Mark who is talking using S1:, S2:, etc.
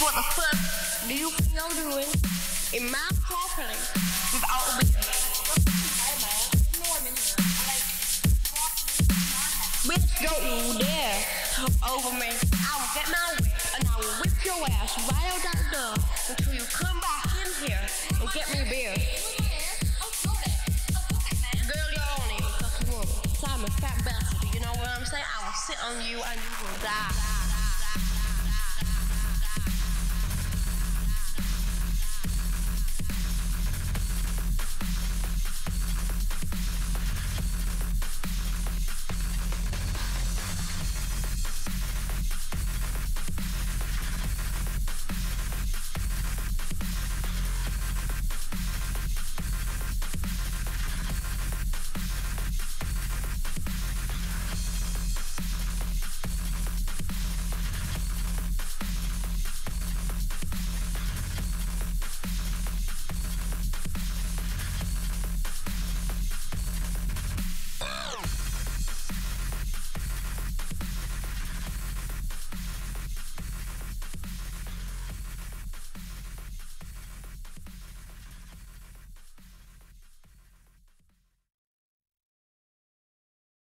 S1: what the fuck do you think you're doing in my property without a beer? Bitch, don't you dare talk over me. I will get my whip and I will whip your ass right out that door until you come back in here and get me a beer. Girl, you're only a fucking woman. So I'm a fat bastard. You know what I'm saying? I will sit on you and you will die.